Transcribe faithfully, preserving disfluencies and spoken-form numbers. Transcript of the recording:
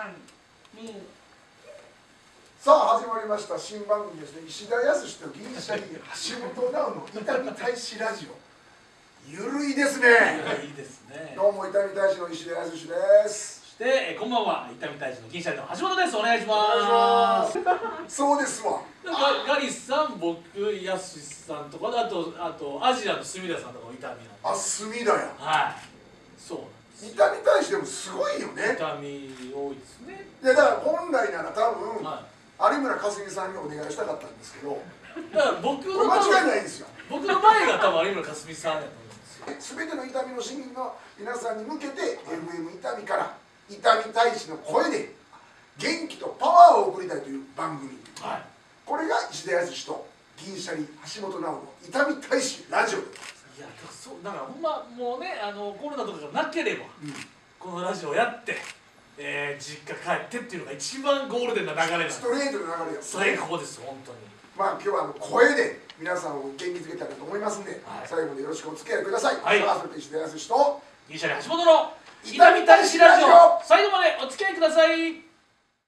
ワン、に。 さあ始まりました新番組ですね。石田康と銀シャリ橋本直の伊丹大使ラジオ。ゆるいですね。 いいですね。 どうも伊丹大使の石田康です。 そしてえこんばんは、伊丹大使の銀シャリの橋本です。お願いします。 お願いします。そうですわ。 ガリさん、僕、康さんとか、あとあとアジアの隅田さんとかも伊丹の。 あ、隅田や。 はい。そう。 伊丹大使でもすごいよね。 伊丹多いですね。 いやだから本来なら多分、 はい、 有村架純さんにお願いしたかったんですけど。 だから僕の間違いないですよ。 僕の前が多分有村架純さんやと思うんですよ。 すべての伊丹の市民の皆さんに向けて、はい、エフエム 伊丹から伊丹大使の声で元気とパワーを送りたいという番組、はい、これが石田康と銀シャリ橋本直の伊丹大使ラジオです。 いやそうだからほんまもうね、あのコロナとかがなければ、うん、このラジオやって、えー、実家帰ってっていうのが一番ゴールデンな流れなんです。 ストレートな流れよ。 最高です本当に。 まあ今日はあの声で皆さんを元気づけたいと思いますんで、はい、最後までよろしくお付き合いください。はい、さあそれで石田康と銀シャリ橋本の伊丹大使ラジオ、最後までお付き合いください。